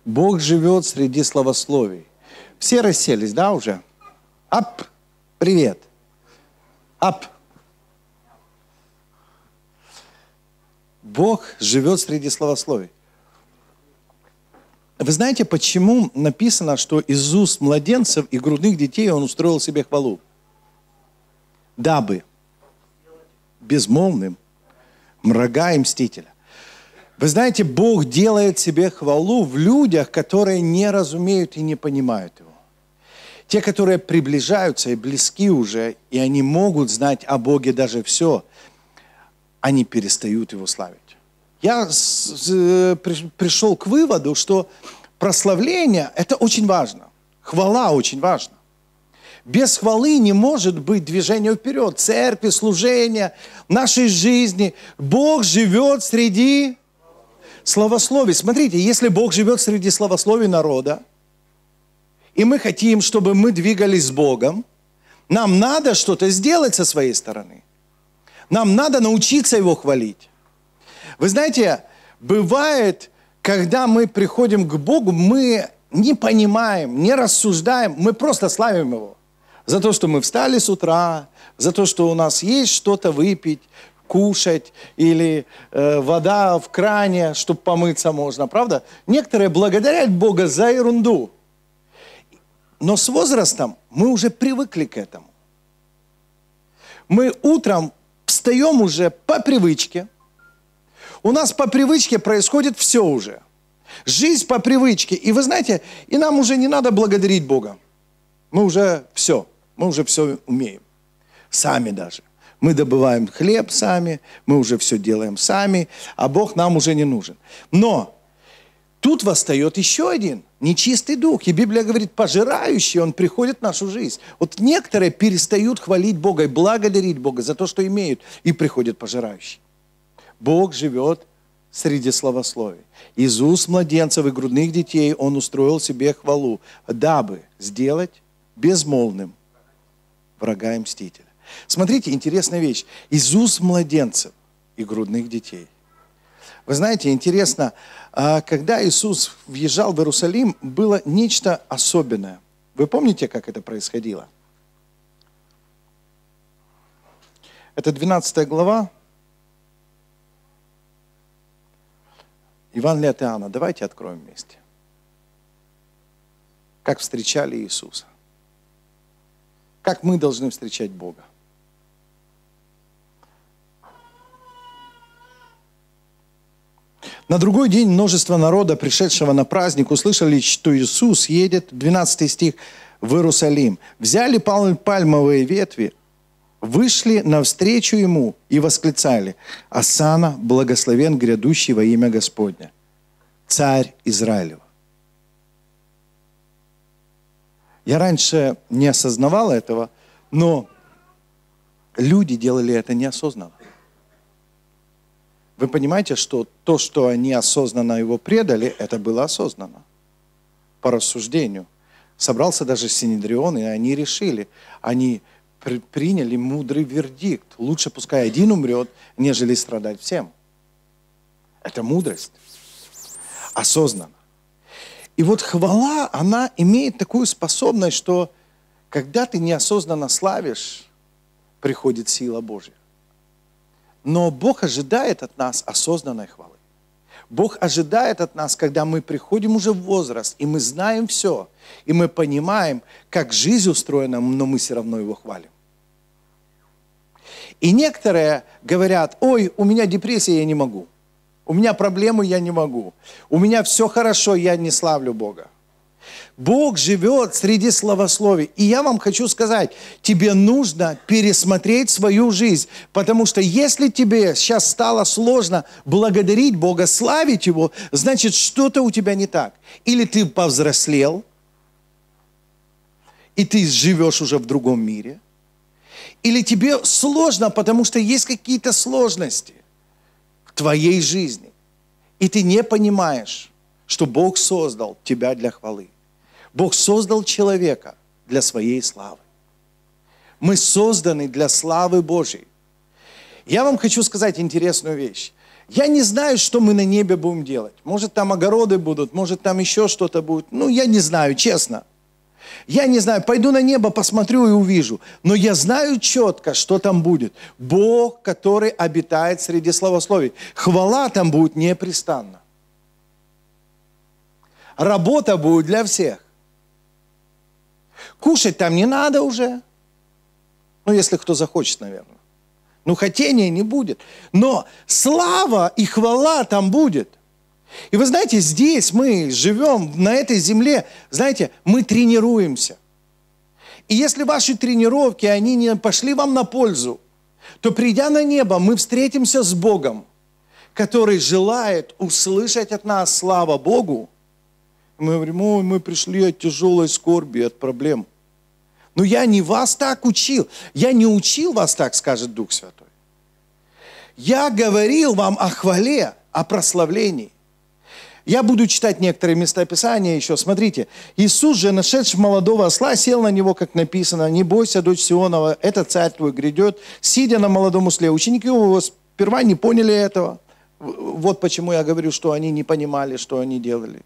Бог живет среди славословий. Все расселись, да, уже? Ап! Привет! Ап! Бог живет среди славословий. Вы знаете, почему написано, что из уст младенцев и грудных детей Он устроил себе хвалу? Дабы безмолвным врага и мстителя. Вы знаете, Бог делает себе хвалу в людях, которые не разумеют и не понимают Его. Те, которые приближаются и близки уже, и они могут знать о Боге даже все, они перестают Его славить. Я пришел к выводу, что прославление – это очень важно. Хвала очень важна. Без хвалы не может быть движения вперед. Церкви, служения, нашей жизни. Бог живет среди славословий. Смотрите, если Бог живет среди славословий народа, и мы хотим, чтобы мы двигались с Богом, нам надо что-то сделать со своей стороны. Нам надо научиться Его хвалить. Вы знаете, бывает, когда мы приходим к Богу, мы не понимаем, не рассуждаем, мы просто славим Его. За то, что мы встали с утра, за то, что у нас есть что-то выпить, кушать, или вода в кране, чтобы помыться можно, правда? Некоторые благодарят Бога за ерунду. Но с возрастом мы уже привыкли к этому. Мы утром встаем уже по привычке. У нас по привычке происходит все уже. Жизнь по привычке. И вы знаете, и нам уже не надо благодарить Бога. Мы уже все умеем. Сами даже. Мы добываем хлеб сами, мы уже все делаем сами, а Бог нам уже не нужен. Но тут восстает еще один нечистый дух. И Библия говорит, пожирающий, он приходит в нашу жизнь. Вот некоторые перестают хвалить Бога и благодарить Бога за то, что имеют, и приходит пожирающий. Бог живет среди славословий. Из уст младенцев и грудных детей Он устроил себе хвалу, дабы сделать безмолвным врага и мстителя. Смотрите, интересная вещь. Из уст младенцев и грудных детей. Вы знаете, интересно, когда Иисус въезжал в Иерусалим, было нечто особенное. Вы помните, как это происходило? Это 12 глава. Евангелие от Иоанна. Давайте откроем вместе. Как встречали Иисуса. Как мы должны встречать Бога. На другой день множество народа, пришедшего на праздник, услышали, что Иисус едет, 12 стих, в Иерусалим. Взяли пальмовые ветви, вышли навстречу Ему и восклицали: «Осанна, благословен грядущий во имя Господня, Царь Израилев». Я раньше не осознавал этого, но люди делали это неосознанно. Вы понимаете, что то, что они осознанно Его предали, это было осознанно. По рассуждению. Собрался даже Синедрион, и они решили, они приняли мудрый вердикт. Лучше пускай один умрет, нежели страдать всем. Это мудрость. Осознанно. И вот хвала, она имеет такую способность, что когда ты неосознанно славишь, приходит сила Божья. Но Бог ожидает от нас осознанной хвалы. Бог ожидает от нас, когда мы приходим уже в возраст, и мы знаем все, и мы понимаем, как жизнь устроена, но мы все равно Его хвалим. И некоторые говорят: ой, у меня депрессия, я не могу. У меня проблемы, я не могу. У меня все хорошо, я не славлю Бога. Бог живет среди славословий. И я вам хочу сказать, тебе нужно пересмотреть свою жизнь. Потому что если тебе сейчас стало сложно благодарить Бога, славить Его, значит, что-то у тебя не так. Или ты повзрослел, и ты живешь уже в другом мире. Или тебе сложно, потому что есть какие-то сложности в твоей жизни. И ты не понимаешь, что Бог создал тебя для хвалы. Бог создал человека для своей славы. Мы созданы для славы Божьей. Я вам хочу сказать интересную вещь. Я не знаю, что мы на небе будем делать. Может, там огороды будут, может, там еще что-то будет. Ну, я не знаю, честно. Я не знаю, пойду на небо, посмотрю и увижу. Но я знаю четко, что там будет. Бог, который обитает среди славословий. Хвала там будет непрестанно. Работа будет для всех. Кушать там не надо уже. Ну, если кто захочет, наверное. Ну, хотения не будет. Но слава и хвала там будет. И вы знаете, здесь мы живем, на этой земле, знаете, мы тренируемся. И если ваши тренировки, они не пошли вам на пользу, то, придя на небо, мы встретимся с Богом, который желает услышать от нас слава Богу. Мы говорим: ой, мы пришли от тяжелой скорби, от проблем. Но я не вас так учил. Я не учил вас так, скажет Дух Святой. Я говорил вам о хвале, о прославлении. Я буду читать некоторые местописания еще. Смотрите. Иисус же, нашедший молодого осла, сел на него, как написано: «Не бойся, дочь Сионова, это царь твой грядет, сидя на молодом осле». Ученики его сперва не поняли этого. Вот почему я говорю, что они не понимали, что они делали.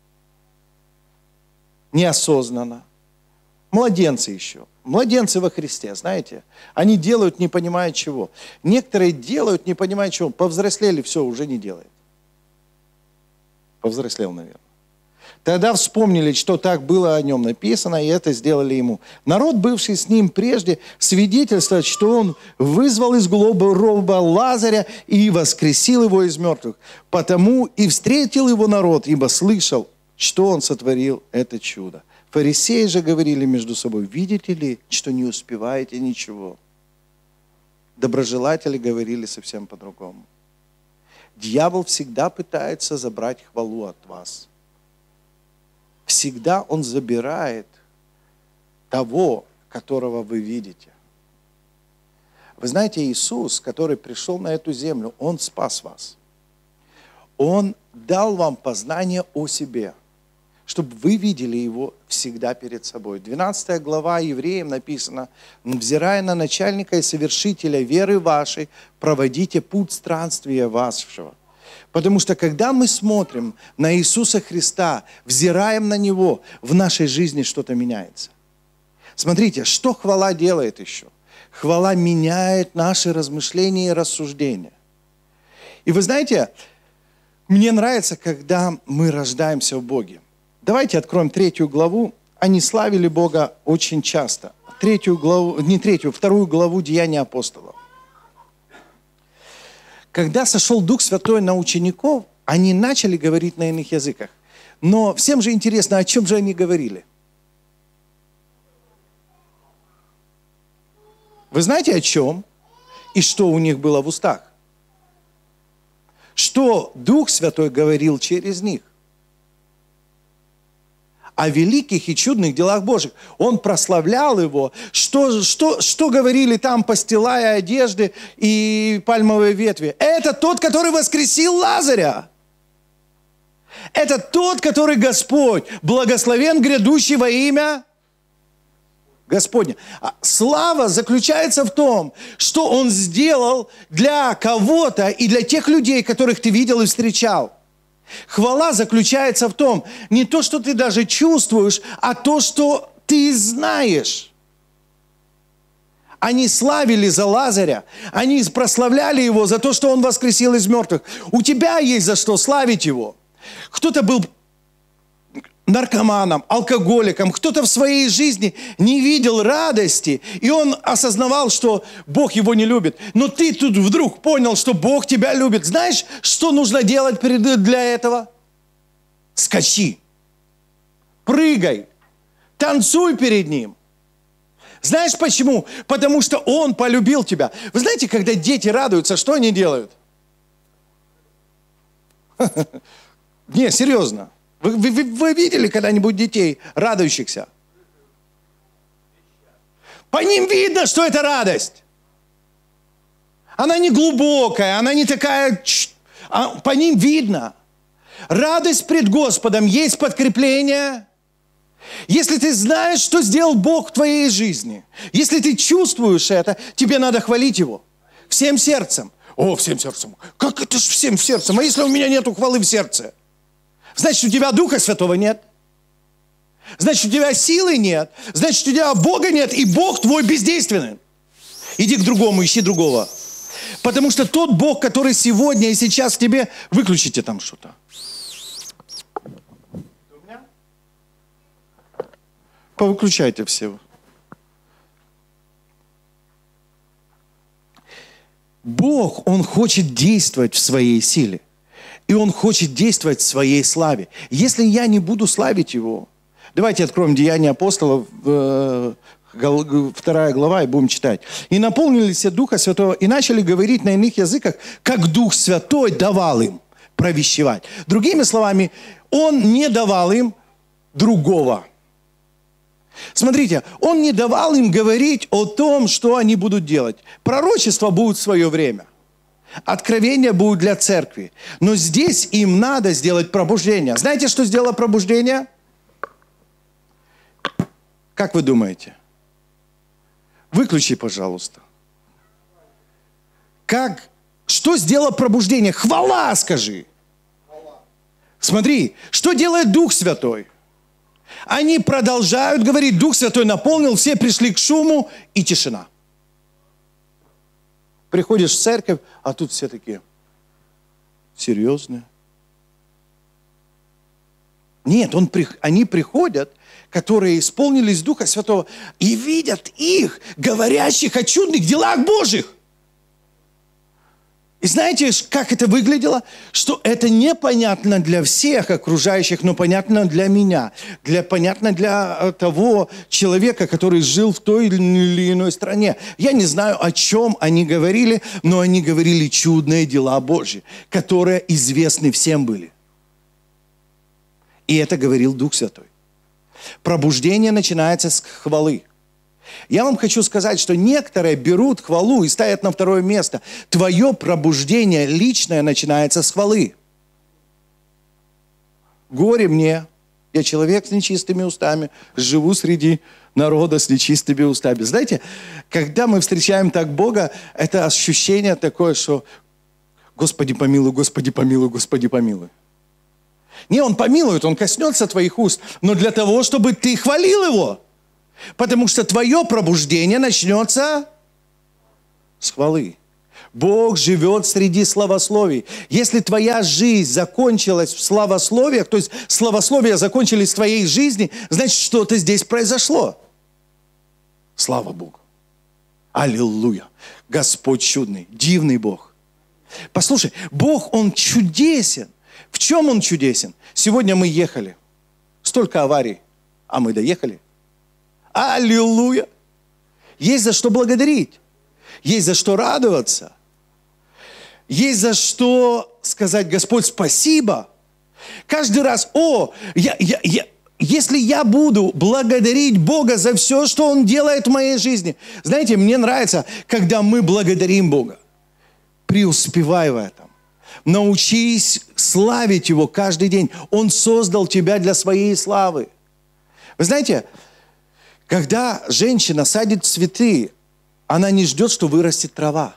Неосознанно. Младенцы еще. Младенцы во Христе, знаете. Они делают, не понимая чего. Некоторые делают, не понимая чего. Повзрослели, все, уже не делают. Повзрослел, наверное. Тогда вспомнили, что так было о нем написано, и это сделали ему. Народ, бывший с ним прежде, свидетельствует, что он вызвал из гроба Лазаря и воскресил его из мертвых. Потому и встретил его народ, ибо слышал, что он сотворил это чудо. Фарисеи же говорили между собой: видите ли, что не успеваете ничего? Доброжелатели говорили совсем по-другому. Дьявол всегда пытается забрать хвалу от вас. Всегда он забирает того, которого вы видите. Вы знаете, Иисус, который пришел на эту землю, Он спас вас. Он дал вам познание о себе, чтобы вы видели Его всегда перед собой. 12 глава Евреям написано: «Взирая на начальника и совершителя веры вашей, проводите путь странствия вашего». Потому что когда мы смотрим на Иисуса Христа, взираем на Него, в нашей жизни что-то меняется. Смотрите, что хвала делает еще? Хвала меняет наши размышления и рассуждения. И вы знаете, мне нравится, когда мы рождаемся в Боге. Давайте откроем 3 главу. Они славили Бога очень часто. 2 главу Деяний апостолов. Когда сошел Дух Святой на учеников, они начали говорить на иных языках. Но всем же интересно, о чем же они говорили? Вы знаете, о чем? И что у них было в устах? Что Дух Святой говорил через них? О великих и чудных делах Божьих. Он прославлял Его. Что говорили там, постилая одежды и пальмовые ветви? Это тот, который воскресил Лазаря. Это тот, который Господь, благословен грядущий во имя Господне. Слава заключается в том, что Он сделал для кого-то и для тех людей, которых ты видел и встречал. Хвала заключается в том, не то, что ты даже чувствуешь, а то, что ты знаешь. Они славили за Лазаря, они прославляли Его за то, что Он воскресил из мертвых. У тебя есть за что славить Его. Кто-то был наркоманом, алкоголиком, кто-то в своей жизни не видел радости, и он осознавал, что Бог его не любит. Но ты тут вдруг понял, что Бог тебя любит. Знаешь, что нужно делать для этого? Скачи, прыгай, танцуй перед Ним. Знаешь почему? Потому что Он полюбил тебя. Вы знаете, когда дети радуются, что они делают? Не, серьезно. Вы видели когда-нибудь детей, радующихся? По ним видно, что это радость. Она не глубокая, она не такая... По ним видно. Радость пред Господом есть подкрепление. Если ты знаешь, что сделал Бог в твоей жизни, если ты чувствуешь это, тебе надо хвалить Его всем сердцем. О, всем сердцем. Как это ж всем сердцем? А если у меня нету хвалы в сердце? Значит, у тебя Духа Святого нет. Значит, у тебя силы нет. Значит, у тебя Бога нет, и Бог твой бездейственный. Иди к другому, ищи другого. Потому что тот Бог, который сегодня и сейчас в тебе... Выключите там что-то. Повыключайте все. Бог, Он хочет действовать в своей силе. И Он хочет действовать в своей славе. Если я не буду славить Его... Давайте откроем Деяния апостолов, 2 глава, и будем читать. «И наполнились все Духа Святого, и начали говорить на иных языках, как Дух Святой давал им провещевать». Другими словами, Он не давал им другого. Смотрите, Он не давал им говорить о том, что они будут делать. Пророчество будет в свое время. Откровение будет для церкви. Но здесь им надо сделать пробуждение. Знаете, что сделало пробуждение? Как вы думаете? Выключи, пожалуйста. Что сделало пробуждение? Хвала, скажи. Смотри, что делает Дух Святой? Они продолжают говорить, Дух Святой наполнил, все пришли к шуму, и тишина. Приходишь в церковь, а тут все такие серьезные. Нет, они приходят, которые исполнились Духа Святого, и видят их, говорящих о чудных делах Божьих. И знаете, как это выглядело? Что это непонятно для всех окружающих, но понятно для меня. Понятно для того человека, который жил в той или иной стране. Я не знаю, о чем они говорили, но они говорили чудные дела Божьи, которые известны всем были. И это говорил Дух Святой. Пробуждение начинается с хвалы. Я вам хочу сказать, что некоторые берут хвалу и ставят на второе место. Твое пробуждение личное начинается с хвалы. Горе мне, я человек с нечистыми устами, живу среди народа с нечистыми устами. Знаете, когда мы встречаем так Бога, это ощущение такое, что Господи помилуй, Господи помилуй, Господи помилуй. Не, Он помилует, Он коснется твоих уст, но для того, чтобы ты хвалил Его. Потому что твое пробуждение начнется с хвалы. Бог живет среди славословий. Если твоя жизнь закончилась в славословиях, то есть славословия закончились в твоей жизни, значит, что-то здесь произошло. Слава Богу. Аллилуйя. Господь чудный, дивный Бог. Послушай, Бог, Он чудесен. В чем Он чудесен? Сегодня мы ехали. Столько аварий, а мы доехали. Аллилуйя! Есть за что благодарить. Есть за что радоваться. Есть за что сказать, Господь, спасибо. Каждый раз, если я буду благодарить Бога за все, что Он делает в моей жизни. Знаете, мне нравится, когда мы благодарим Бога. Преуспевай в этом. Научись славить Его каждый день. Он создал тебя для своей славы. Вы знаете, когда женщина садит цветы, она не ждет, что вырастет трава.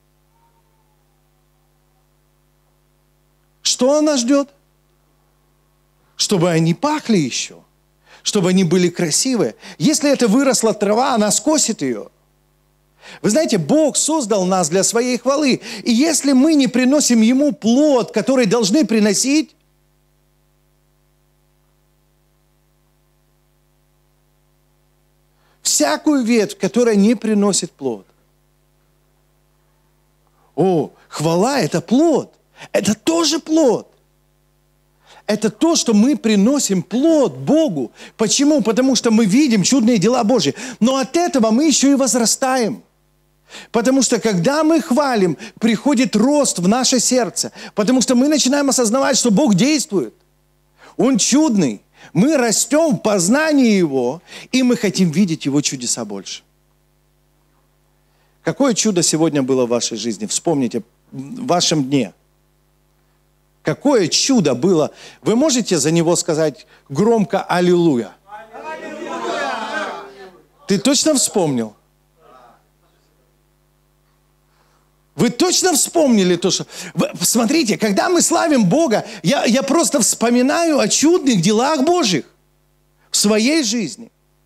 Что она ждет? Чтобы они пахли еще, чтобы они были красивые. Если это выросла трава, она скосит ее. Вы знаете, Бог создал нас для своей хвалы. И если мы не приносим Ему плод, который должны приносить, всякую ветвь, которая не приносит плод. Хвала – это плод. Это тоже плод. Это то, что мы приносим плод Богу. Почему? Потому что мы видим чудные дела Божьи. Но от этого мы еще и возрастаем. Потому что когда мы хвалим, приходит рост в наше сердце. Потому что мы начинаем осознавать, что Бог действует. Он чудный. Мы растем в познании Его, и мы хотим видеть Его чудеса больше. Какое чудо сегодня было в вашей жизни? Вспомните, в вашем дне. Какое чудо было? Вы можете за него сказать громко «Аллилуйя»? Аллилуйя! Ты точно вспомнил? Вы точно вспомнили то, что... Смотрите, когда мы славим Бога, я просто вспоминаю о чудных делах Божьих в своей жизни.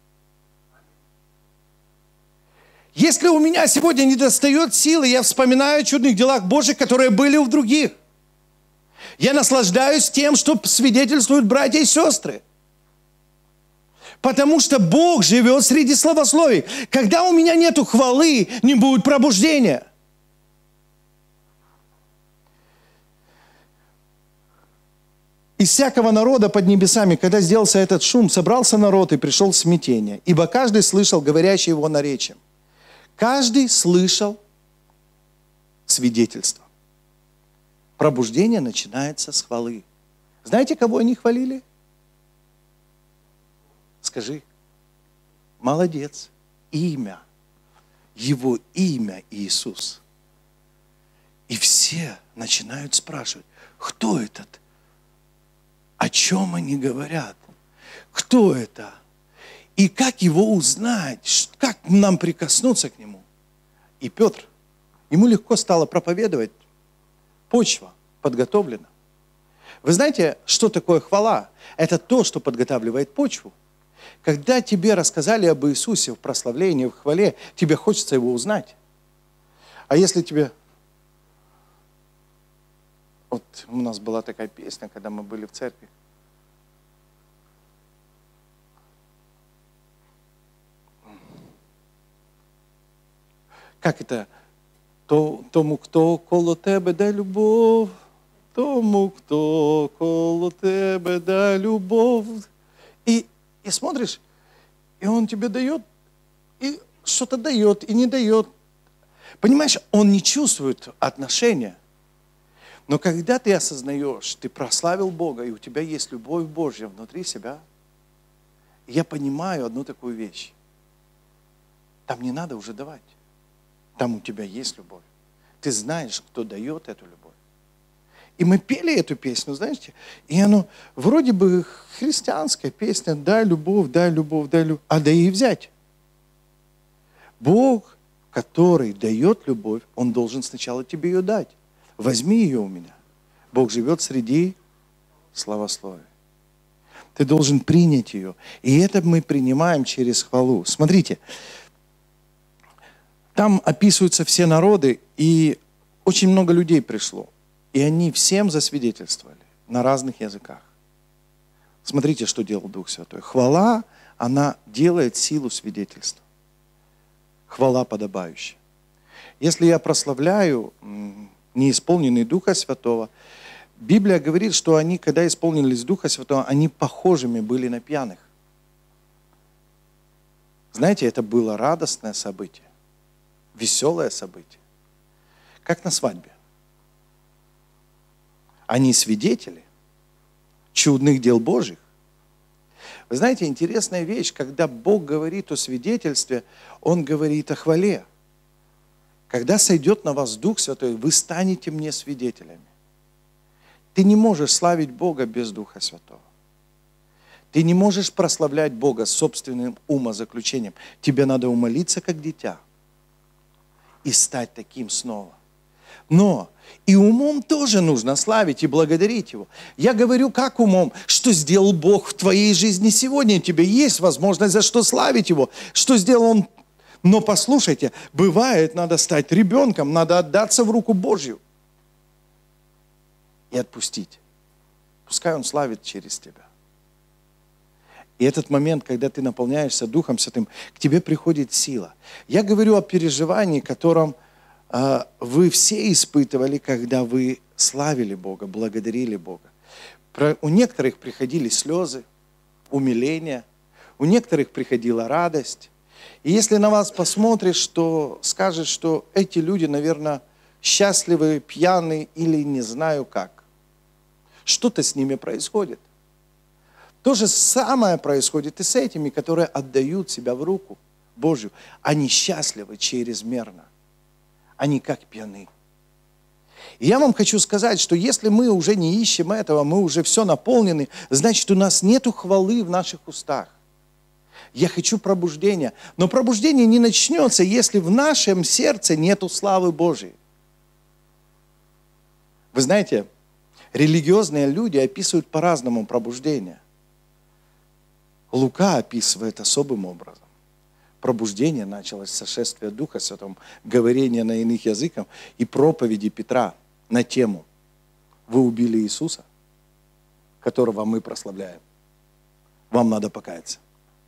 Если у меня сегодня недостает силы, я вспоминаю о чудных делах Божьих, которые были у других. Я наслаждаюсь тем, что свидетельствуют братья и сестры. Потому что Бог живет среди славословий. Когда у меня нету хвалы, не будет пробуждения. Из всякого народа под небесами, когда сделался этот шум, собрался народ и пришел в смятение. Ибо каждый слышал говорящий его наречием. Каждый слышал свидетельство. Пробуждение начинается с хвалы. Знаете, кого они хвалили? Скажи. Молодец. Имя. Его имя Иисус. И все начинают спрашивать, кто этот? О чем они говорят? Кто это? И как его узнать? Как нам прикоснуться к нему? И Петр, ему легко стало проповедовать. Почва подготовлена. Вы знаете, что такое хвала? Это то, что подготавливает почву. Когда тебе рассказали об Иисусе в прославлении, в хвале, тебе хочется его узнать. А если тебе... Вот у нас была такая песня, когда мы были в церкви. Как это? Тому, кто коло тебе, дай любов. Тому, кто коло тебе, дай любовь. И смотришь, и он тебе дает, и что-то дает, и не дает. Понимаешь, он не чувствует отношения. Но когда ты осознаешь, ты прославил Бога, и у тебя есть любовь Божья внутри себя, я понимаю одну такую вещь. Там не надо уже давать. Там у тебя есть любовь. Ты знаешь, кто дает эту любовь. И мы пели эту песню, знаете, и оно вроде бы христианская песня, дай любовь, дай любовь, дай любовь, а дай и взять. Бог, который дает любовь, Он должен сначала тебе ее дать. Возьми ее у меня. Бог живет среди славословия. Ты должен принять ее. И это мы принимаем через хвалу. Смотрите, там описываются все народы, и очень много людей пришло. И они всем засвидетельствовали на разных языках. Смотрите, что делал Дух Святой. Хвала, она делает силу свидетельства. Хвала подобающая. Если я прославляю неисполненный Духа Святого, Библия говорит, что они, когда исполнились Духа Святого, они похожими были на пьяных. Знаете, это было радостное событие, веселое событие, как на свадьбе. Они свидетели чудных дел Божьих. Вы знаете, интересная вещь, когда Бог говорит о свидетельстве, Он говорит о хвале. Когда сойдет на вас Дух Святой, вы станете мне свидетелями. Ты не можешь славить Бога без Духа Святого. Ты не можешь прославлять Бога собственным умозаключением. Тебе надо умолиться, как дитя, и стать таким снова. Но и умом тоже нужно славить и благодарить Его. Я говорю, как умом, что сделал Бог в твоей жизни сегодня. Тебе есть возможность за что славить Его. Что сделал Он. Но послушайте, бывает, надо стать ребенком, надо отдаться в руку Божью и отпустить. Пускай Он славит через тебя. И этот момент, когда ты наполняешься Духом Святым, к тебе приходит сила. Я говорю о переживании, которым вы все испытывали, когда вы славили Бога, благодарили Бога. У некоторых приходили слезы, умиление, у некоторых приходила радость. И если на вас посмотришь, то скажешь, что эти люди, наверное, счастливы, пьяны или не знаю как. Что-то с ними происходит. То же самое происходит и с этими, которые отдают себя в руку Божью. Они счастливы чрезмерно. Они как пьяны. И я вам хочу сказать, что если мы уже не ищем этого, мы уже все наполнены, значит, у нас нету хвалы в наших устах. Я хочу пробуждения. Но пробуждение не начнется, если в нашем сердце нету славы Божьей. Вы знаете, религиозные люди описывают по-разному пробуждение. Лука описывает особым образом. Пробуждение началось с сошествия Духа Святого, говорения на иных языках и проповеди Петра на тему «Вы убили Иисуса, которого мы прославляем. Вам надо покаяться».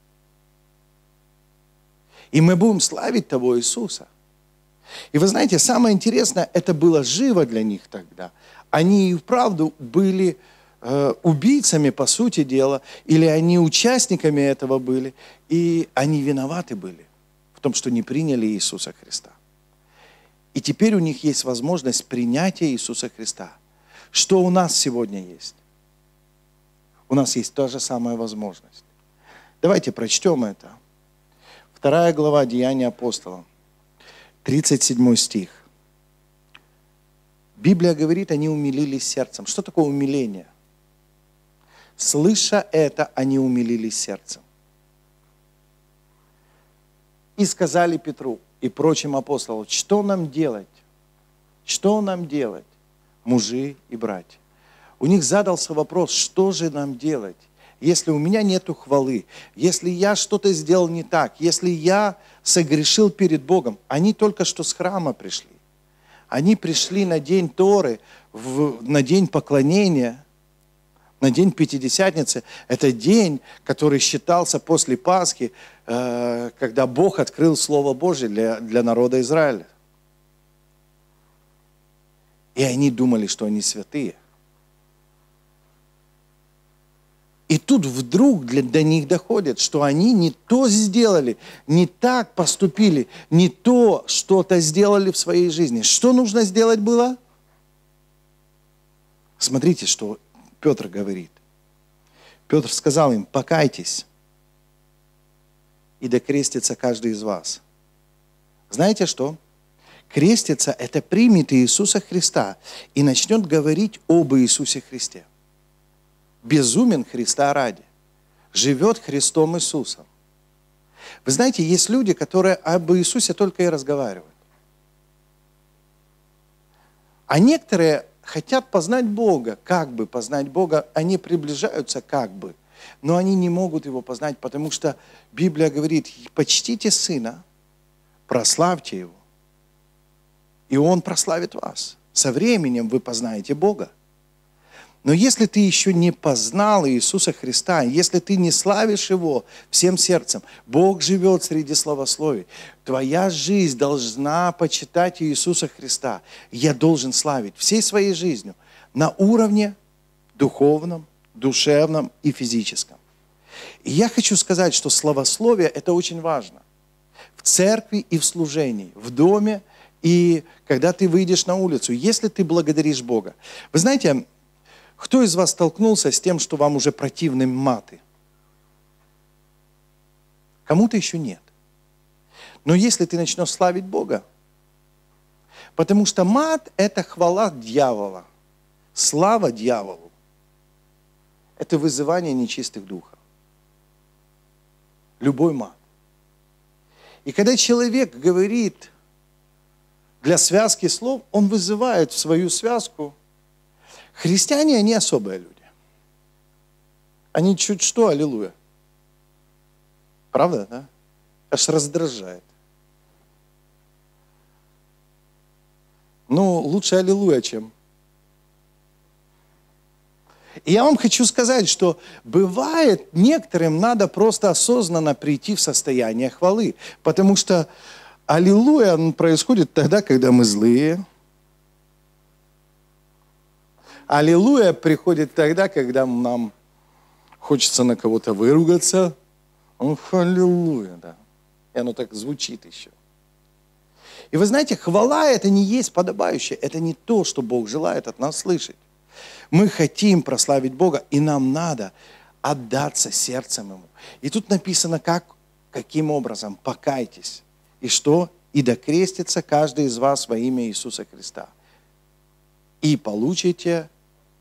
И мы будем славить того Иисуса. И вы знаете, самое интересное, это было живо для них тогда. Они и вправду были убийцами, по сути дела, или они участниками этого были, и они виноваты были в том, что не приняли Иисуса Христа. И теперь у них есть возможность принятия Иисуса Христа. Что у нас сегодня есть? У нас есть та же самая возможность. Давайте прочтем это. 2 глава Деяния апостолов, 37 стих. Библия говорит, они умилились сердцем. Что такое умиление? Слыша это, они умилились сердцем. И сказали Петру и прочим апостолам, что нам делать? Что нам делать, мужи и братья? У них задался вопрос, что же нам делать, если у меня нету хвалы, если я что-то сделал не так, если я согрешил перед Богом. Они только что с храма пришли. Они пришли на день Торы, на день поклонения, на день Пятидесятницы. Это день, который считался после Пасхи, когда Бог открыл Слово Божье для народа Израиля. И они думали, что они святые. И тут вдруг до них доходит, что они не то сделали, не так поступили, не то что-то сделали в своей жизни. Что нужно сделать было? Смотрите, что Петр говорит. Петр сказал им, покайтесь, и да крестится каждый из вас. Знаете что? Креститься – это примет Иисуса Христа и начнет говорить об Иисусе Христе. Безумен Христа ради, живет Христом Иисусом. Вы знаете, есть люди, которые об Иисусе только и разговаривают. А некоторые хотят познать Бога, как бы познать Бога, они приближаются как бы, но они не могут Его познать, потому что Библия говорит, почтите Сына, прославьте Его, и Он прославит вас. Со временем вы познаете Бога. Но если ты еще не познал Иисуса Христа, если ты не славишь Его всем сердцем, Бог живет среди славословий, твоя жизнь должна почитать Иисуса Христа. Я должен славить всей своей жизнью на уровне духовном, душевном и физическом. И я хочу сказать, что славословие – это очень важно. В церкви и в служении, в доме и когда ты выйдешь на улицу, если ты благодаришь Бога. Вы знаете, кто из вас столкнулся с тем, что вам уже противны маты? Кому-то еще нет. Но если ты начнешь славить Бога, потому что мат – это хвала дьявола, слава дьяволу. Это вызывание нечистых духов. Любой мат. И когда человек говорит для связки слов, он вызывает в свою связку. Христиане, они особые люди. Они чуть что, аллилуйя. Правда, да? Аж раздражает. Ну, лучше аллилуйя, чем... И я вам хочу сказать, что бывает, некоторым надо просто осознанно прийти в состояние хвалы. Потому что аллилуйя происходит тогда, когда мы злые. Аллилуйя приходит тогда, когда нам хочется на кого-то выругаться. Ох, аллилуйя, да. И оно так звучит еще. И вы знаете, хвала это не есть подобающее. Это не то, что Бог желает от нас слышать. Мы хотим прославить Бога, и нам надо отдаться сердцем Ему. И тут написано, каким образом? Покайтесь. И что? И да крестится каждый из вас во имя Иисуса Христа. И получите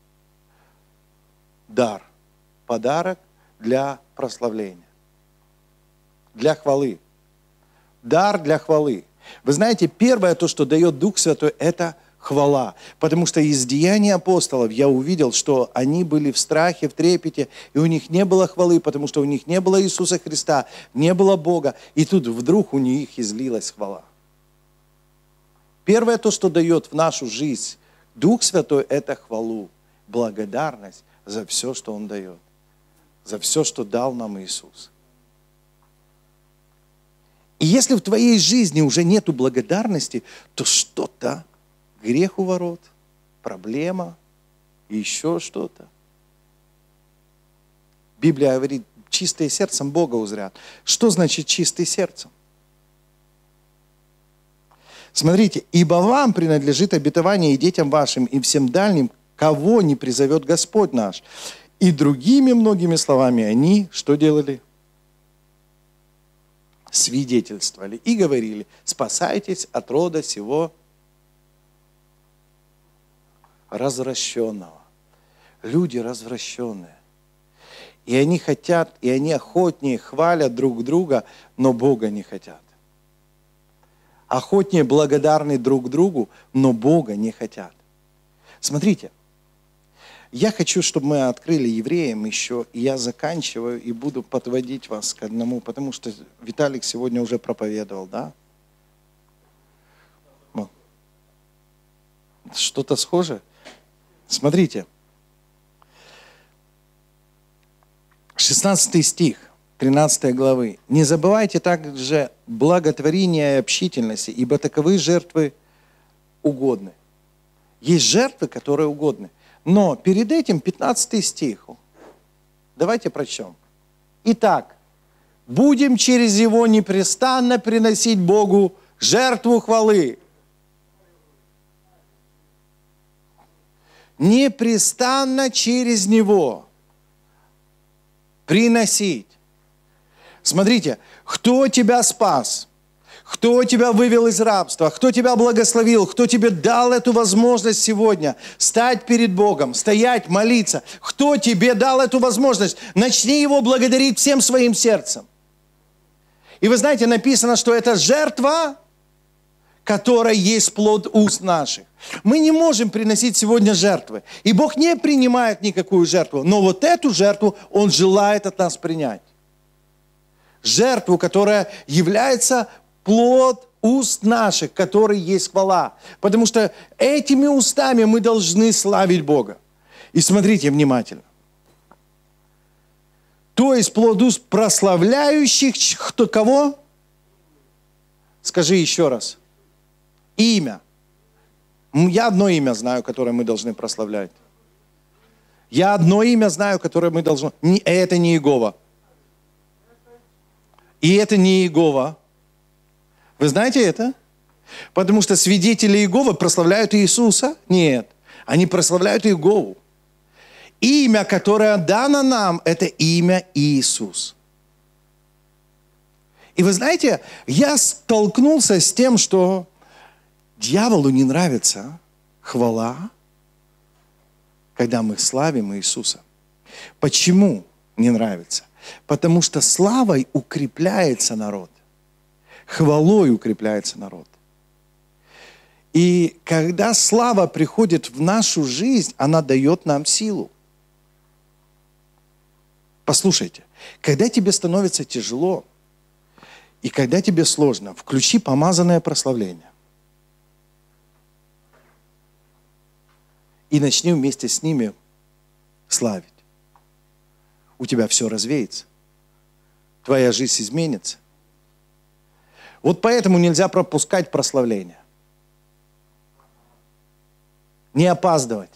дар, подарок для прославления, для хвалы. Дар для хвалы. Вы знаете, первое, то, что дает Дух Святой, это хвала. Потому что из деяний апостолов я увидел, что они были в страхе, в трепете, и у них не было хвалы, потому что у них не было Иисуса Христа, не было Бога. И тут вдруг у них излилась хвала. Первое то, что дает в нашу жизнь Дух Святой, это хвалу, благодарность за все, что Он дает, за все, что дал нам Иисус. И если в твоей жизни уже нету благодарности, то что-то, грех у ворот, проблема, еще что-то. Библия говорит, чистые сердцем Бога узрят. Что значит чистый сердцем? Смотрите, ибо вам принадлежит обетование и детям вашим, и всем дальним, кого не призовет Господь наш. И другими многими словами они что делали? Свидетельствовали и говорили, спасайтесь от рода сего развращенного. Люди развращенные. И они хотят, и они охотнее хвалят друг друга, но Бога не хотят. Охотнее благодарны друг другу, но Бога не хотят. Смотрите, я хочу, чтобы мы открыли Евреям еще, и я заканчиваю, и буду подводить вас к одному, потому что Виталик сегодня уже проповедовал, да? Что-то схожее? Смотрите. 16 стих. 13 главы. «Не забывайте также благотворения и общительности, ибо таковы жертвы угодны». Есть жертвы, которые угодны. Но перед этим 15 стих. Давайте прочтем. «Итак, будем через Его непрестанно приносить Богу жертву хвалы». Непрестанно через Него приносить. Смотрите, кто тебя спас, кто тебя вывел из рабства, кто тебя благословил, кто тебе дал эту возможность сегодня стать перед Богом, стоять, молиться. Кто тебе дал эту возможность? Начни Его благодарить всем своим сердцем. И вы знаете, написано, что это жертва, которая есть плод уст наших. Мы не можем приносить сегодня жертвы. И Бог не принимает никакую жертву. Но вот эту жертву Он желает от нас принять. Жертву, которая является плод уст наших, который есть хвала. Потому что этими устами мы должны славить Бога. И смотрите внимательно. То есть плод уст прославляющих, кто кого? Скажи еще раз. Имя. Я одно имя знаю, которое мы должны прославлять. Я одно имя знаю, которое мы должны... Это не Иегова. И это не Иегова. Вы знаете это? Потому что свидетели Иеговы прославляют Иисуса? Нет. Они прославляют Иегову. Имя, которое дано нам, это имя Иисус. И вы знаете, я столкнулся с тем, что дьяволу не нравится хвала, когда мы славим Иисуса. Почему не нравится? Потому что славой укрепляется народ. Хвалой укрепляется народ. И когда слава приходит в нашу жизнь, она дает нам силу. Послушайте, когда тебе становится тяжело, и когда тебе сложно, включи помазанное прославление. И начни вместе с ними славить. У тебя все развеется. Твоя жизнь изменится. Вот поэтому нельзя пропускать прославление. Не опаздывать.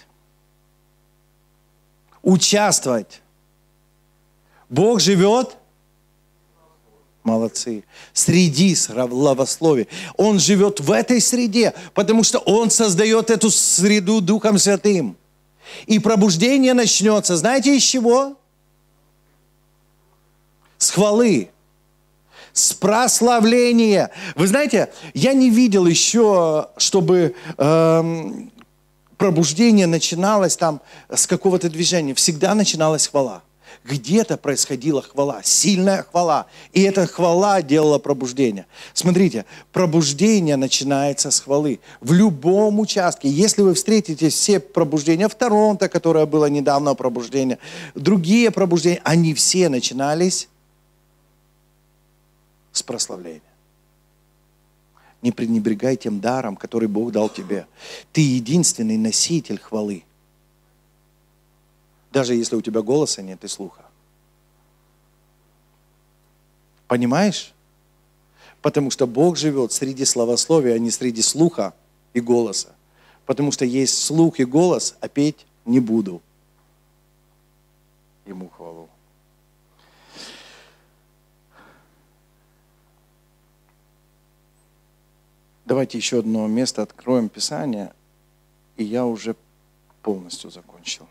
Участвовать. Бог живет, молодцы, среди славословия. Он живет в этой среде, потому что Он создает эту среду Духом Святым. И пробуждение начнется, знаете, из чего? С хвалы, с прославления. Вы знаете, я не видел еще, чтобы пробуждение начиналось там с какого-то движения. Всегда начиналась хвала. где-то происходила хвала, сильная хвала. И эта хвала делала пробуждение. Смотрите, пробуждение начинается с хвалы. В любом участке. Если вы встретите все пробуждения в Торонто, которое было недавно пробуждение, другие пробуждения, они все начинались с прославления. Не пренебрегай тем даром, который Бог дал тебе. Ты единственный носитель хвалы. Даже если у тебя голоса нет и слуха. Понимаешь? Потому что Бог живет среди славословия, а не среди слуха и голоса. Потому что есть слух и голос, а петь не буду. Ему хвалу. Давайте еще одно место откроем Писание, и я уже полностью закончил.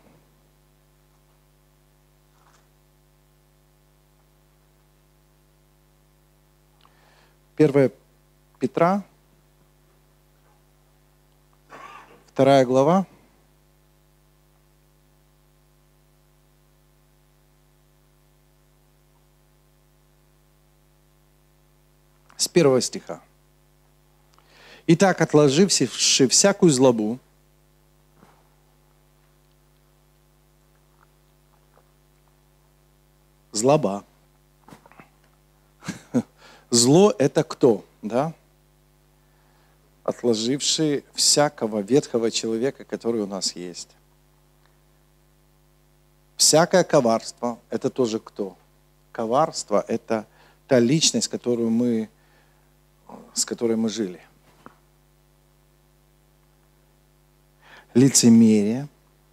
1 Петра, 2 глава, с 1 стиха. «Итак, отложивши всякую злобу, злоба». Зло – это кто? Да? Отложивший всякого ветхого человека, который у нас есть. Всякое коварство – это тоже кто? Коварство – это та личность, с которой мы жили. Лицемерие,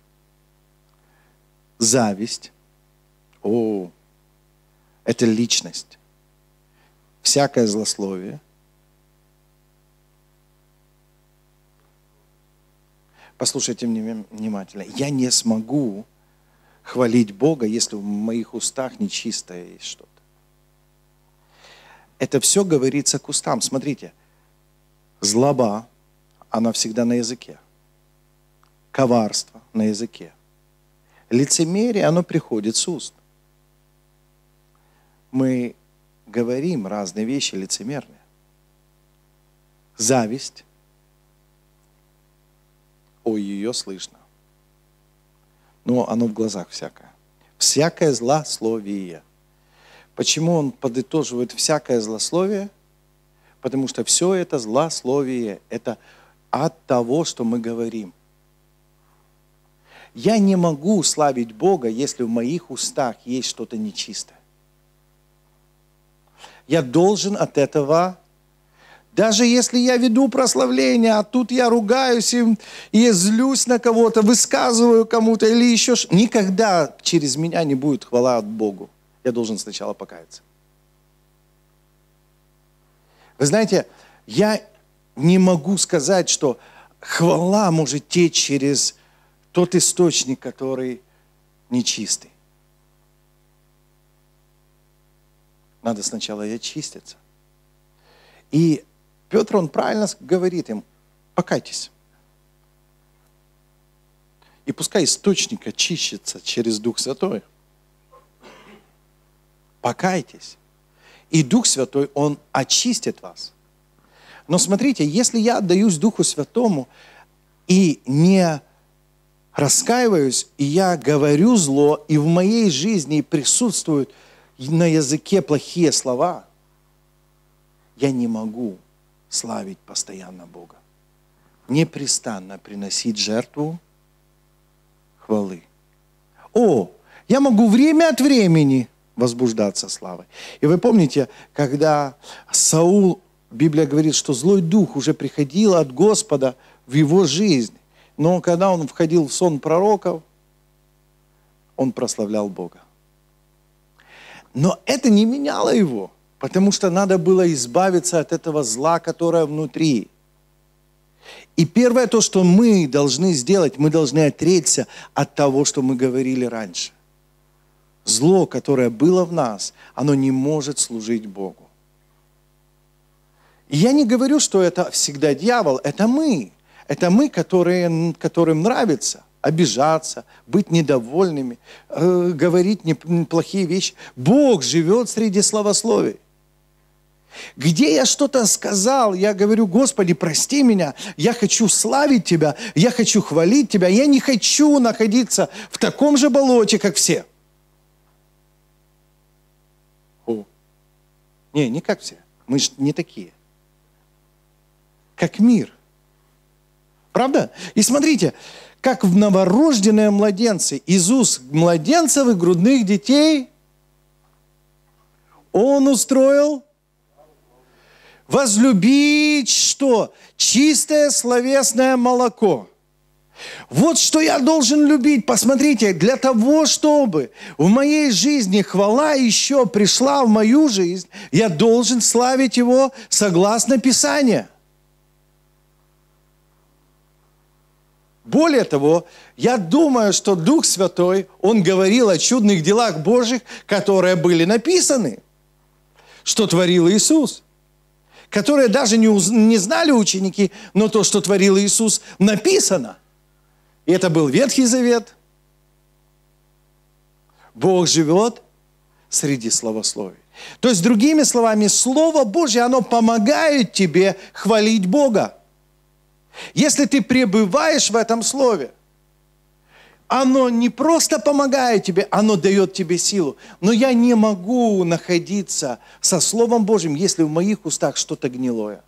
зависть – это личность. Всякое злословие. Послушайте меня внимательно. Я не смогу хвалить Бога, если в моих устах нечистое есть что-то. Это все говорится к устам. Смотрите, злоба, она всегда на языке. Коварство на языке. Лицемерие, оно приходит с уст. Мы говорим разные вещи лицемерные. Зависть. Ее слышно. Но оно в глазах всякое. Всякое злословие. Почему он подытоживает всякое злословие? Потому что все это злословие. Это от того, что мы говорим. Я не могу славить Бога, если в моих устах есть что-то нечистое. Я должен от этого, даже если я веду прославление, а тут я ругаюсь и злюсь на кого-то, высказываю кому-то или еще что-то, никогда через меня не будет хвала от Богу. Я должен сначала покаяться. Вы знаете, я не могу сказать, что хвала может течь через тот источник, который нечистый. Надо сначала и очиститься. И Петр, он правильно говорит им, покайтесь. И пускай источник очищется через Дух Святой. Покайтесь. И Дух Святой, Он очистит вас. Но смотрите, если я отдаюсь Духу Святому и не раскаиваюсь, и я говорю зло, и в моей жизни присутствуют на языке плохие слова, я не могу славить постоянно Бога. Непрестанно приносить жертву хвалы. Я могу время от времени возбуждаться славой. И вы помните, когда Саул, Библия говорит, что злой дух уже приходил от Господа в его жизнь, но когда он входил в сон пророков, он прославлял Бога. Но это не меняло его, потому что надо было избавиться от этого зла, которое внутри. И первое то, что мы должны сделать, мы должны отречься от того, что мы говорили раньше. Зло, которое было в нас, оно не может служить Богу. И я не говорю, что это всегда дьявол, это мы. Это мы, которым нравится. обижаться, быть недовольными, говорить плохие вещи. Бог живет среди славословий. Где я что-то сказал, я говорю: Господи, прости меня, я хочу славить Тебя, я хочу хвалить Тебя, я не хочу находиться в таком же болоте, как все. Не как все, мы же не такие. Как мир. Правда? И смотрите, как в новорожденные младенцы, из уст младенцев и грудных детей Он устроил возлюбить что? Чистое словесное молоко. Вот что я должен любить. Посмотрите, для того, чтобы в моей жизни хвала еще пришла в мою жизнь, я должен славить Его согласно Писанию. Более того, я думаю, что Дух Святой, Он говорил о чудных делах Божьих, которые были написаны, что творил Иисус, которые даже не знали ученики, но то, что творил Иисус, написано. И это был Ветхий Завет. Бог живет среди славословий. То есть, другими словами, Слово Божье, оно помогает тебе хвалить Бога. Если ты пребываешь в этом Слове, оно не просто помогает тебе, оно дает тебе силу. Но я не могу находиться со Словом Божьим, если в моих устах что-то гнилое.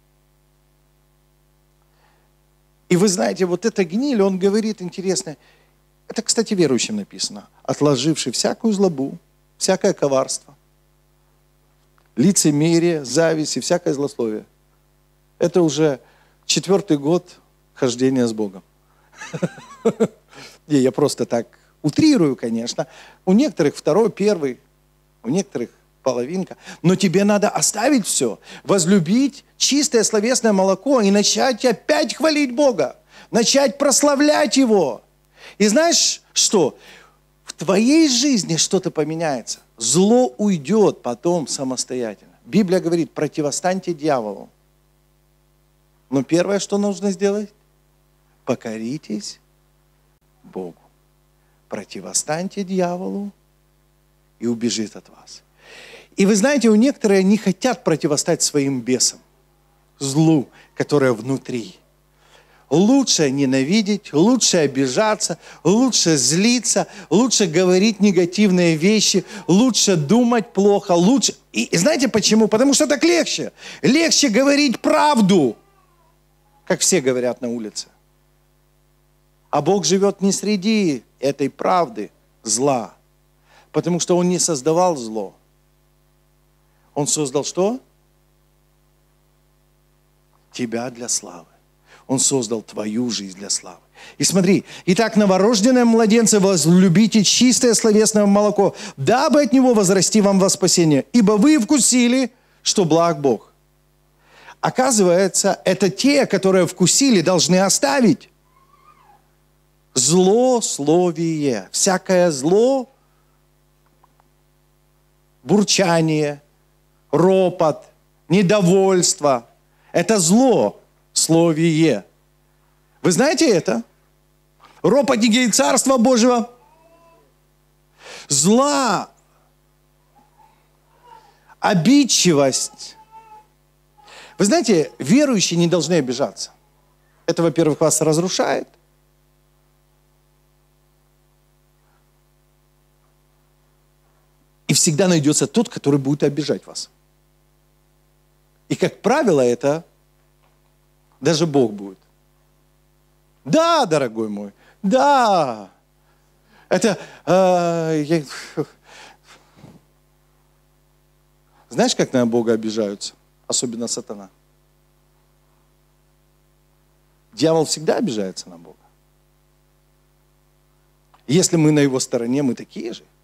И вы знаете, вот эта гниль, он говорит интересно. Это, кстати, верующим написано. Отложивший всякую злобу, всякое коварство, лицемерие, зависть и всякое злословие. Это уже 4-й год хождения с Богом. Я просто так утрирую, конечно. У некоторых 2-й, 1-й, у некоторых половинка. Но тебе надо оставить все, возлюбить чистое словесное молоко и начать опять хвалить Бога, начать прославлять Его. И знаешь что? В твоей жизни что-то поменяется. Зло уйдет потом самостоятельно. Библия говорит: противостаньте дьяволу. Но первое, что нужно сделать, покоритесь Богу. Противостаньте дьяволу, и убежит от вас. И вы знаете, у некоторых не хотят противостать своим бесам, злу, которое внутри. Лучше ненавидеть, лучше обижаться, лучше злиться, лучше говорить негативные вещи, лучше думать плохо, лучше... И знаете почему? Потому что так легче. Легче говорить правду, как все говорят на улице. А Бог живет не среди этой правды, зла, потому что Он не создавал зло. Он создал что? Тебя для славы. Он создал твою жизнь для славы. И смотри, итак, новорожденные младенцы, возлюбите чистое словесное молоко, дабы от него возрасти вам во спасение. Ибо вы вкусили, что благ Бог. Оказывается, это те, которые вкусили, должны оставить. Злословие. Всякое зло, бурчание, ропот, недовольство. Это злословие. Вы знаете это? Ропотники Царства Божьего. Зла, обидчивость. Вы знаете, верующие не должны обижаться. Это, во-первых, вас разрушает. И всегда найдется тот, который будет обижать вас. И, как правило, это даже Бог будет. Да, дорогой мой, да. Это... Знаешь, как на Бога обижаются? Особенно сатана. Дьявол всегда обижается на Бога. Если мы на его стороне, мы такие же.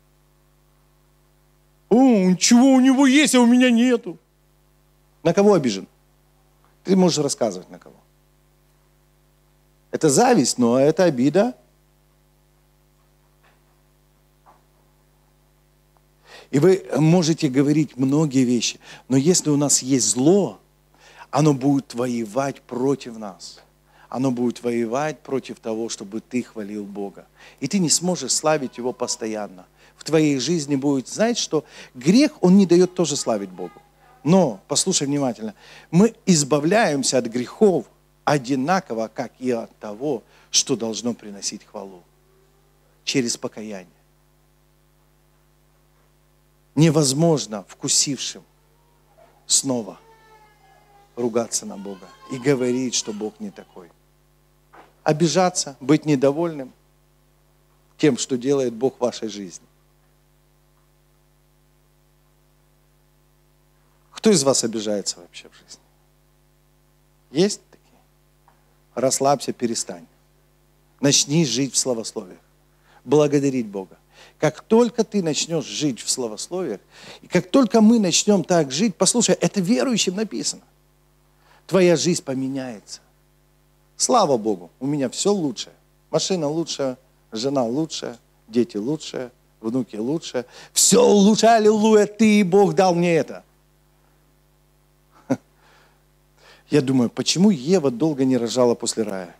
О, чего у него есть, а у меня нету. На кого обижен? Ты можешь рассказывать, на кого. Это зависть, но это обида. И вы можете говорить многие вещи, но если у нас есть зло, оно будет воевать против нас. оно будет воевать против того, чтобы ты хвалил Бога. И ты не сможешь славить Его постоянно. В твоей жизни будет, знаете, что грех, он не дает тоже славить Богу. Но, послушай внимательно, мы избавляемся от грехов одинаково, как и от того, что должно приносить хвалу. Через покаяние. Невозможно вкусившим снова ругаться на Бога и говорить, что Бог не такой. Обижаться, быть недовольным тем, что делает Бог в вашей жизни. Кто из вас обижается вообще в жизни? Есть такие? Расслабься, перестань. Начни жить в славословиях. Благодарить Бога. Как только ты начнешь жить в славословиях, и как только мы начнем так жить, послушай, это верующим написано. Твоя жизнь поменяется. Слава Богу, у меня все лучшее. Машина лучшая, жена лучшая, дети лучшие, внуки лучшие. Все лучше, аллилуйя, ты, Бог, дал мне это. Я думаю, почему Ева долго не рожала после рая?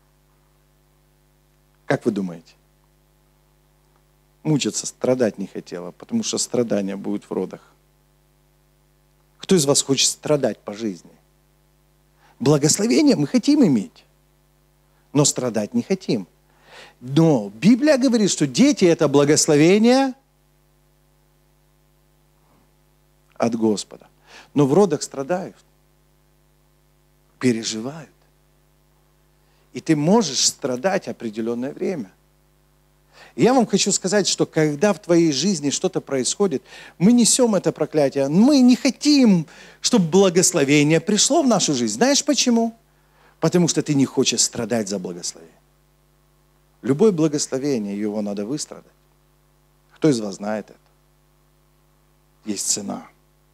Как вы думаете? Мучиться, страдать не хотела, потому что страдания будут в родах. Кто из вас хочет страдать по жизни? Благословение мы хотим иметь, но страдать не хотим. Но Библия говорит, что дети – это благословение от Господа. Но в родах страдают, переживают. И ты можешь страдать определенное время. И я вам хочу сказать, что когда в твоей жизни что-то происходит, мы несем это проклятие. Мы не хотим, чтобы благословение пришло в нашу жизнь. Знаешь почему? Потому что ты не хочешь страдать за благословение. Любое благословение, его надо выстрадать. Кто из вас знает это? Есть цена.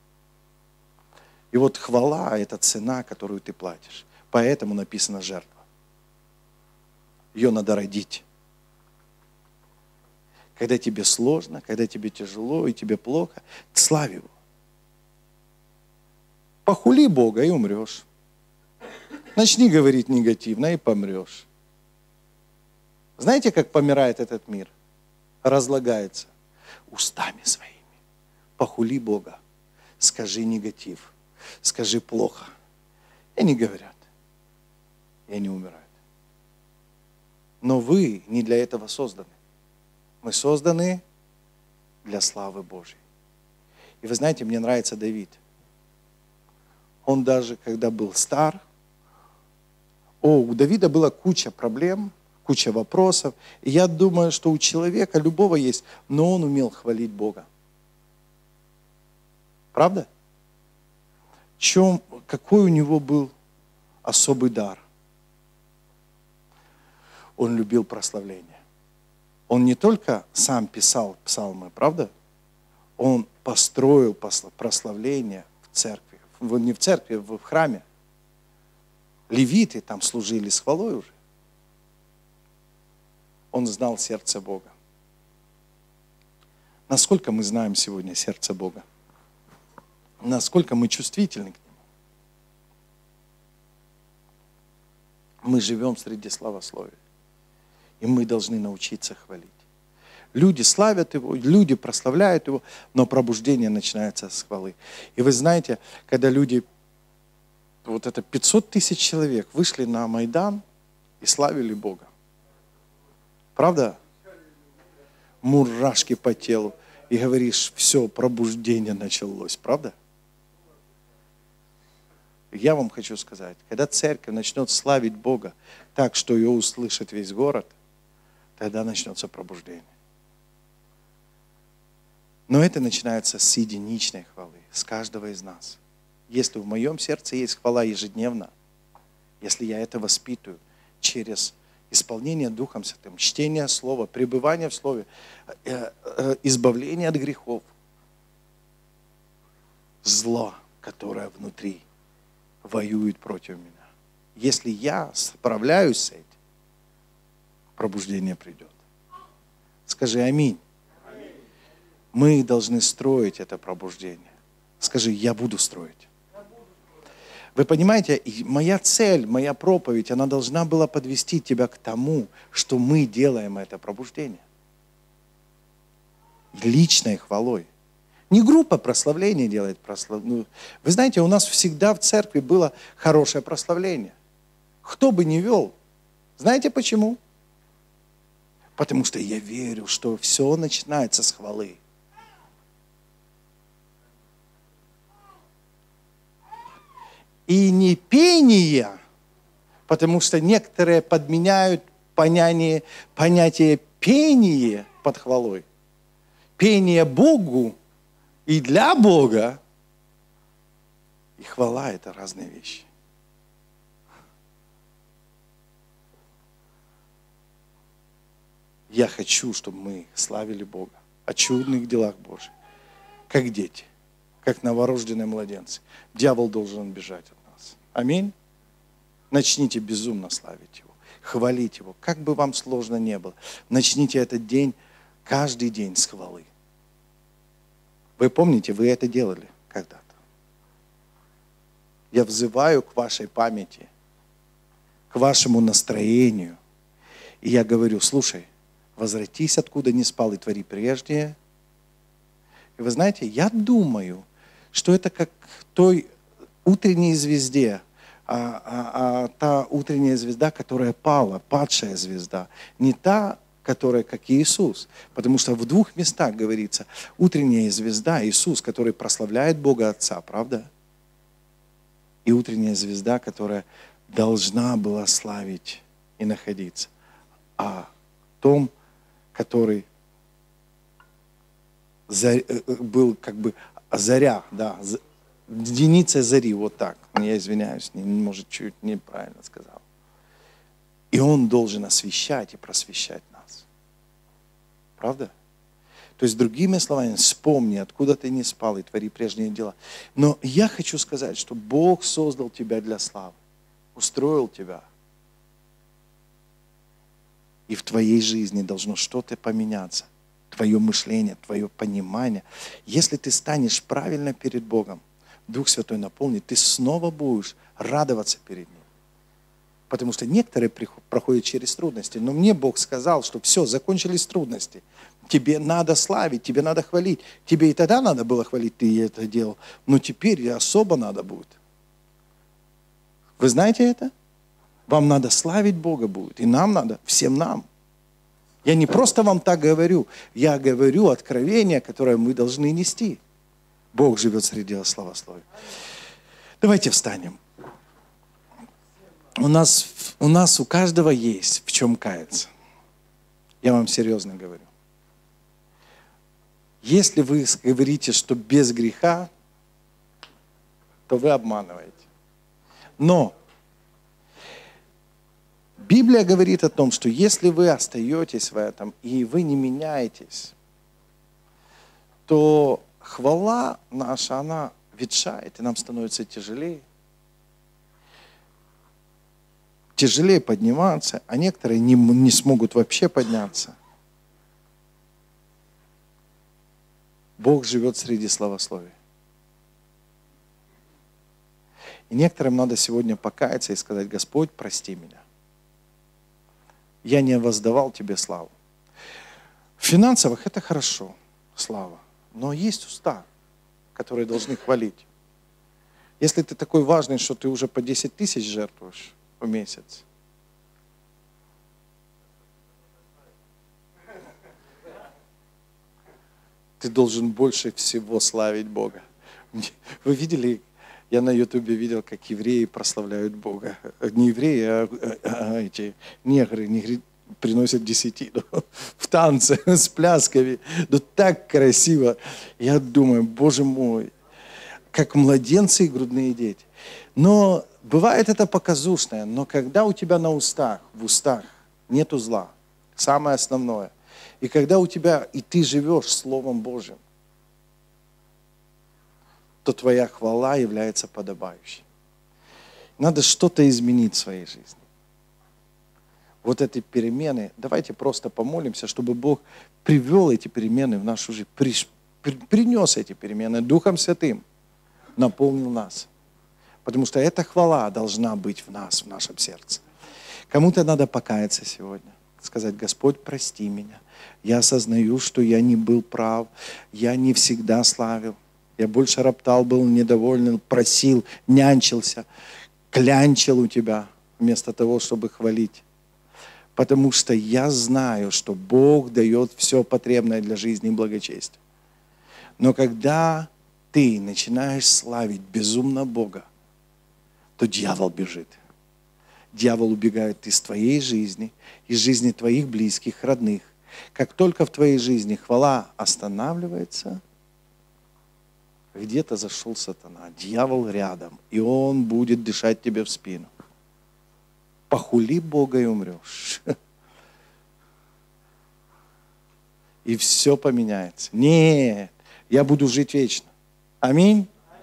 И вот хвала – это цена, которую ты платишь. Поэтому написана жертва. Ее надо родить. Когда тебе сложно, когда тебе тяжело и тебе плохо, славь Его. Похули Бога и умрешь. Начни говорить негативно и помрешь. Знаете, как помирает этот мир? Разлагается устами своими. Похули Бога. Скажи негатив. Скажи плохо. И они говорят. И они умирают. Но вы не для этого созданы. Мы созданы для славы Божьей. И вы знаете, мне нравится Давид. Он даже, когда был стар, у Давида была куча проблем, куча вопросов. И я думаю, что у человека любого есть, но он умел хвалить Бога. Правда? Какой у него был особый дар? Он любил прославление. Он не только сам писал псалмы, правда? Он построил прославление в церкви. Не в церкви, в храме. Левиты там служили с хвалой уже. Он знал сердце Бога. Насколько мы знаем сегодня сердце Бога? Насколько мы чувствительны к Нему? Мы живем среди славословия. И мы должны научиться хвалить. Люди славят Его, люди прославляют Его, но пробуждение начинается с хвалы. И вы знаете, когда люди, вот это 500 тысяч человек вышли на Майдан и славили Бога. Правда? Мурашки по телу. И говоришь, все, пробуждение началось. Правда? Я вам хочу сказать, когда церковь начнет славить Бога так, что ее услышит весь город, тогда начнется пробуждение. Но это начинается с единичной хвалы, с каждого из нас. Если в моем сердце есть хвала ежедневно, если я это воспитываю через исполнение Духом Святым, чтение Слова, пребывание в Слове, избавление от грехов, зло, которое внутри воюет против меня. Если я справляюсь с этим, пробуждение придет. Скажи аминь. Мы должны строить это пробуждение. Скажи, я буду строить. Вы понимаете, и моя цель, моя проповедь, она должна была подвести тебя к тому, что мы делаем это пробуждение. Личной хвалой. Не группа прославления делает прославление. Вы знаете, у нас всегда в церкви было хорошее прославление. Кто бы ни вел. Знаете почему? Потому что я верю, что все начинается с хвалы. И не пение, потому что некоторые подменяют понятие пение под хвалой. Пение Богу и для Бога, и хвала – это разные вещи. Я хочу, чтобы мы славили Бога о чудных делах Божьих, как дети, как новорожденные младенцы. Дьявол должен бежать от нас. Аминь. Начните безумно славить Его, хвалить Его, как бы вам сложно не было. Начните этот день, каждый день с хвалы. Вы помните, вы это делали когда-то. Я взываю к вашей памяти, к вашему настроению. И я говорю, слушай, возвратись, откуда не спал, и твори прежнее. И вы знаете, я думаю, что это как той утренней звезде, та утренняя звезда, которая пала, падшая звезда, не та, которая как Иисус. Потому что в двух местах говорится, утренняя звезда, Иисус, который прославляет Бога Отца, правда? И утренняя звезда, которая должна была славить и находиться. А том, который был как бы заря, да, единица зари, вот так. Я извиняюсь, может, чуть неправильно сказал. И он должен освещать и просвещать нас. Правда? То есть, другими словами, вспомни, откуда ты не спал, и твори прежние дела. Но я хочу сказать, что Бог создал тебя для славы, устроил тебя. И в твоей жизни должно что-то поменяться. Твое мышление, твое понимание. Если ты станешь правильно перед Богом, Дух Святой наполнит, ты снова будешь радоваться перед Ним. Потому что некоторые проходят через трудности. Но мне Бог сказал, что все, закончились трудности. Тебе надо славить, тебе надо хвалить. Тебе и тогда надо было хвалить, ты это делал. Но теперь особо надо будет. Вы знаете это? Вам надо славить Бога будет. И нам надо, всем нам. Я не просто вам так говорю. Я говорю откровение, которое мы должны нести. Бог живет среди славословия. Давайте встанем. У нас у каждого есть в чем каяться. Я вам серьезно говорю. Если вы говорите, что без греха, то вы обманываете. Но Библия говорит о том, что если вы остаетесь в этом и вы не меняетесь, то хвала наша, она ветшает, и нам становится тяжелее. Тяжелее подниматься, а некоторые не смогут вообще подняться. Бог живет среди славословия. И некоторым надо сегодня покаяться и сказать: Господь, прости меня. Я не воздавал Тебе славу. В финансовых это хорошо, слава. Но есть уста, которые должны хвалить. Если ты такой важный, что ты уже по 10 тысяч жертвуешь в месяц, ты должен больше всего славить Бога. Вы видели, я на Ютубе видел, как евреи прославляют Бога. Не евреи, а эти негры приносят десятину в танце с плясками. Но так красиво. Я думаю, Боже мой, как младенцы и грудные дети. Но бывает это показушное, но когда у тебя в устах нету зла, самое основное, и когда у тебя, и ты живешь Словом Божьим, то твоя хвала является подобающей. Надо что-то изменить в своей жизни. Вот эти перемены, давайте просто помолимся, чтобы Бог привел эти перемены в нашу жизнь, принес эти перемены Духом Святым, наполнил нас. Потому что эта хвала должна быть в нас, в нашем сердце. Кому-то надо покаяться сегодня. Сказать: Господь, прости меня. Я осознаю, что я не был прав. Я не всегда славил. Я больше роптал, был недоволен, просил, нянчился, клянчил у Тебя, вместо того, чтобы хвалить. Потому что я знаю, что Бог дает все потребное для жизни и благочестия. Но когда ты начинаешь славить безумно Бога, то дьявол бежит. Дьявол убегает из твоей жизни, из жизни твоих близких, родных. Как только в твоей жизни хвала останавливается, где-то зашел сатана, дьявол рядом, и он будет дышать тебе в спину. Похули Бога и умрешь. И все поменяется. Нет, я буду жить вечно. Аминь.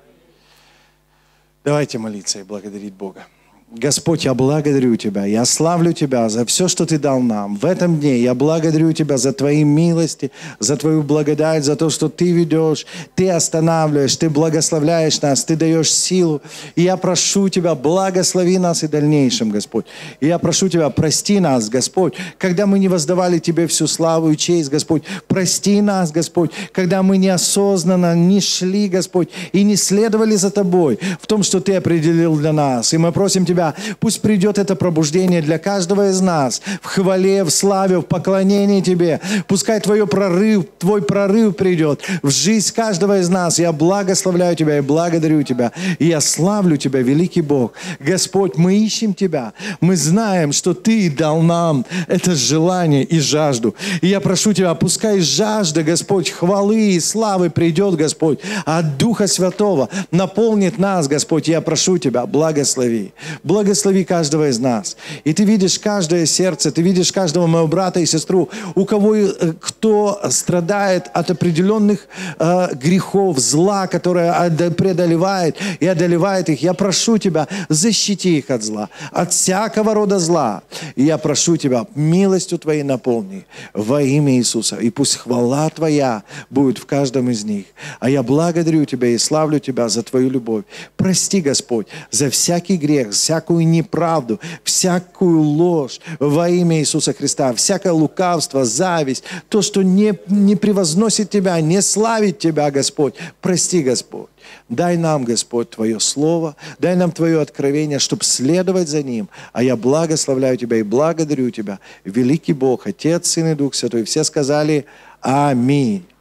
Давайте молиться и благодарить Бога. Господь, я благодарю Тебя, я славлю Тебя за все, что Ты дал нам. В этом дне я благодарю Тебя за Твои милости, за Твою благодать, за то, что Ты ведешь, Ты останавливаешь, Ты благословляешь нас, Ты даешь силу. И я прошу Тебя, благослови нас и дальнейшем, Господь. И я прошу Тебя, прости нас, Господь, когда мы не воздавали Тебе всю славу и честь, Господь. Прости нас, Господь, когда мы неосознанно не шли, Господь, и не следовали за Тобой в том, что Ты определил для нас. И мы просим Тебя, пусть придет это пробуждение для каждого из нас в хвале, в славе, в поклонении Тебе. Пускай Твой прорыв придет в жизнь каждого из нас. Я благословляю Тебя и благодарю Тебя. И я славлю Тебя, великий Бог. Господь, мы ищем Тебя. Мы знаем, что Ты дал нам это желание и жажду. И я прошу Тебя, пускай жажда, Господь, хвалы и славы придет, Господь, от Духа Святого наполнит нас, Господь. Я прошу Тебя, благослови. Благослови каждого из нас. И Ты видишь каждое сердце, Ты видишь каждого моего брата и сестру, кто страдает от определенных грехов, зла, которое преодолевает и одолевает их. Я прошу Тебя, защити их от зла, от всякого рода зла. И я прошу Тебя, милостью Твоей наполни во имя Иисуса. И пусть хвала Твоя будет в каждом из них. А я благодарю Тебя и славлю Тебя за Твою любовь. Прости, Господь, за всякий грех, всякую неправду, всякую ложь во имя Иисуса Христа, всякое лукавство, зависть, то, что не превозносит Тебя, не славит Тебя, Господь. Прости, Господь. Дай нам, Господь, Твое Слово, дай нам Твое откровение, чтобы следовать за ним. А я благословляю Тебя и благодарю Тебя. Великий Бог, Отец, Сын и Дух Святой. Все сказали: Аминь.